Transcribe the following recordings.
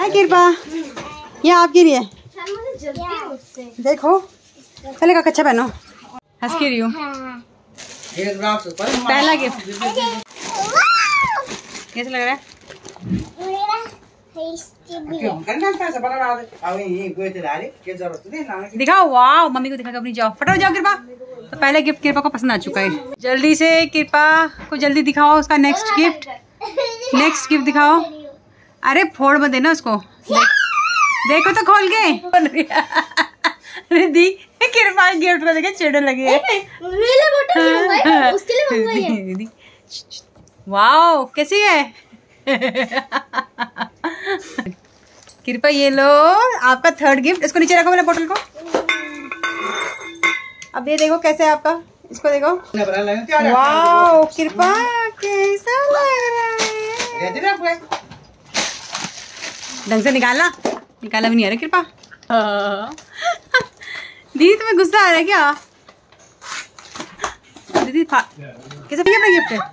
कृपा, ये आपके लिए। देखो पहले का कच्चा पहनो, हंस के रही हूँ। पहला गिफ्ट कैसा लग रहा है? दिखाओ, वाह मम्मी को दिखा अपनी, जाओ फटाफट जाओ कृपा। तो पहले गिफ्ट कृपा को पसंद आ चुका है। जल्दी से कृपा को जल्दी दिखाओ उसका नेक्स्ट गिफ्ट। नेक्स्ट गिफ्ट दिखाओ। अरे फोड़ मत देना उसको। देखो तो खोल के। अरे दी कृपा गिफ्ट को देखे चिड़ने लगी है। वाओ कैसी है? कृपा ये लो आपका थर्ड गिफ्ट। इसको नीचे रखो मेरे बोतल को। अब ये देखो कैसे है आपका, इसको देखो। वाओ कृपा कैसा लग रहा है? ढंग से निकालना, निकाला भी नहीं आ रहा कृपा। दीदी तुम्हें गुस्सा आ रहा है क्या? दीदी कैसे अपना गिफ्ट है?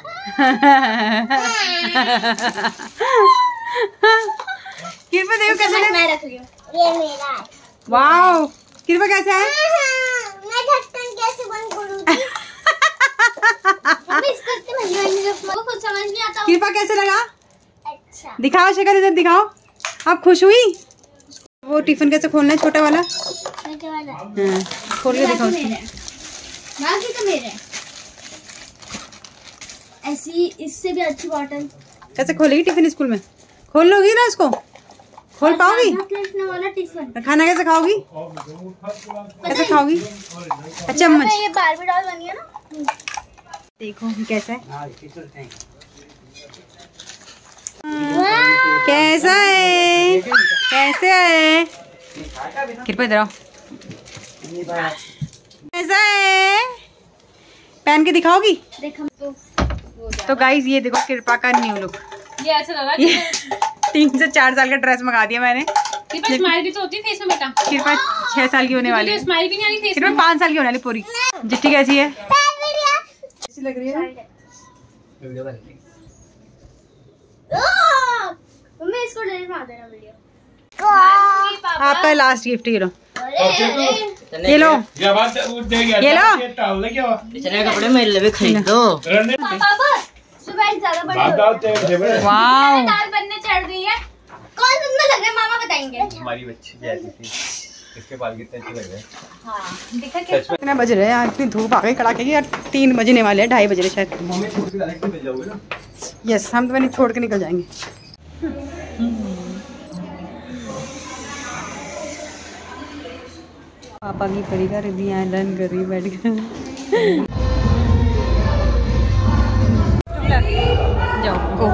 कृपा देखो कैसे है? मैं रख लियो, ये मेरा है। वाओ कृपा कैसा है? मैं ढक्कन कैसे बंद करूंगी? इसको खुद समझ नहीं आता। कृपा कैसे लगा? अच्छा दिखाओ शक्ल इधर दिखाओ। आप खुश हुई? वो टिफिन कैसे खोलना है? छोटा वाला, छोटा वाला। हाँ खोल के दिखाओ उसको। तो मेरे ऐसी इससे भी अच्छी बॉटल। कैसे खोलेगी टिफिन स्कूल में? खोल लोगी ना उसको? खोल पाओगी? खाना कैसे खाओगी? कैसे खाओगी? चम्मच। ये बारबी डॉल बनी है ना, देखो कैसा है। कैसा है? कैसे है? कृपा इधर आओ। कैसा है? पहन के दिखाओगी? तो गाइज ये देखो कृपा का न्यू लुक। ये ऐसा लगा 3 से 4 साल का ड्रेस मंगा दिया मैंने। स्माइल भी तो होती है फेस में बेटा। कृपा 6 साल की होने वाली है। स्माइल भी नहीं आ रही फेस में। 5 साल की होने वाली पूरी। जिट्टी कैसी है? कैसी लग रही है? मम्मी इसको डिलीट मार देना वीडियो। आपका लास्ट गिफ्ट ये लो। ये लो, ये लो। इतने कपड़े मेरे लिए भी खरीद दो। वाओ दाल बनने चढ़ गई है। कौन सुंदर लग रहा है मामा बताएंगे। हमारी बच्ची जैसी थी, इसके बाल कितने अच्छे लग रहे हैं। हाँ देखा क्या? कितने बज रहे हैं यार? इतनी धूप आ गई कड़ाके की यार। 3 बजने वाले हैं, 2:30 बज रहे शायद। यस हम तो मैंने छोड़ के निकल जाएंगे। पापा की परी का रिव्यू डन कर रही बैठ कर। जाओ गो।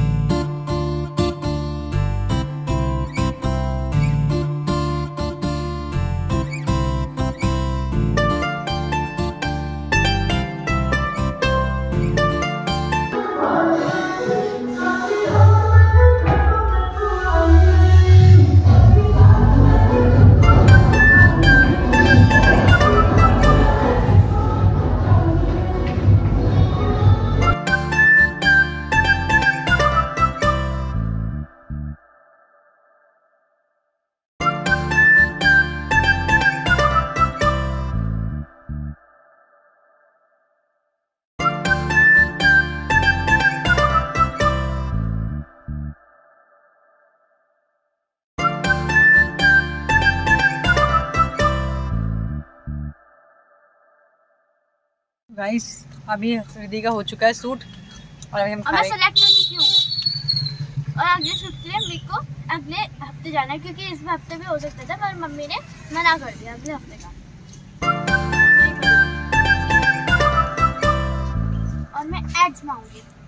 गाइस अभी रिद्धि का हो चुका है सूट और अभी हम मैं सेलेक्ट कर चुकी हूँ और अगले शिफ्ट में मेरे को अगले हफ्ते जाना है क्योंकि इस हफ्ते भी हो सकता था पर मम्मी ने मना कर दिया अगले हफ्ते का। और मैं एड्स मांगूंगी।